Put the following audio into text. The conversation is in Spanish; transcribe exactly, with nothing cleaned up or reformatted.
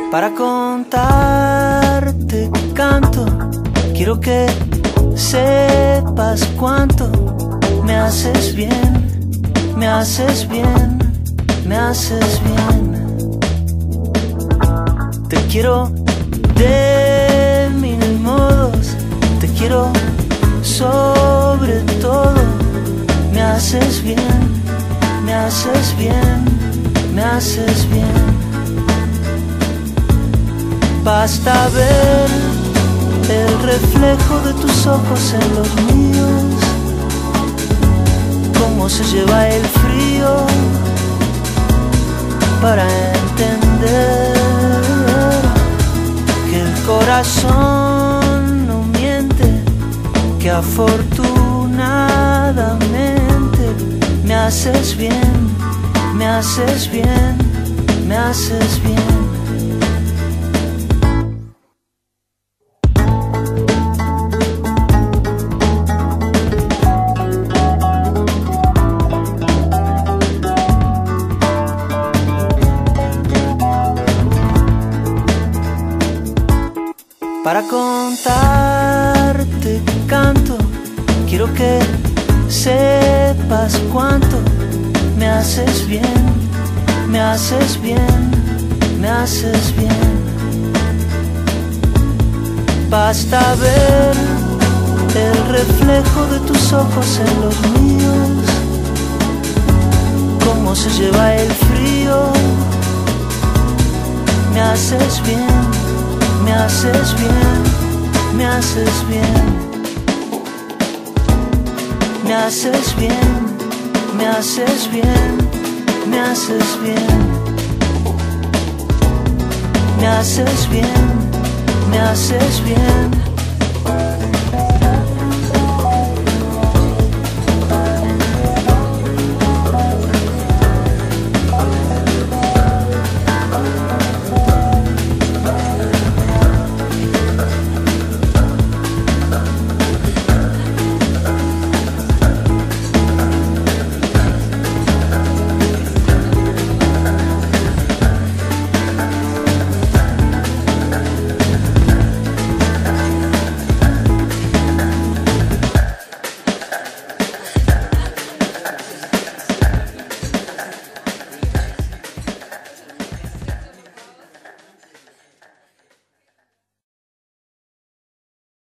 Para contarte canto, quiero que sepas cuánto me haces bien, me haces bien, me haces bien. Te quiero de mil modos, te quiero sobre todo. Me haces bien, me haces bien, me haces bien. Basta ver el reflejo de tus ojos en los míos, cómo se lleva el frío, para entender que el corazón no miente, que afortunadamente me haces bien, me haces bien, me haces bien. Para contarte canto, quiero que sepas cuánto me haces bien, me haces bien, me haces bien. Basta ver el reflejo de tus ojos en los míos, cómo se lleva el frío. Me haces bien, me haces bien, me haces bien. Me haces bien, me haces bien, me haces bien. Me haces bien, me haces bien.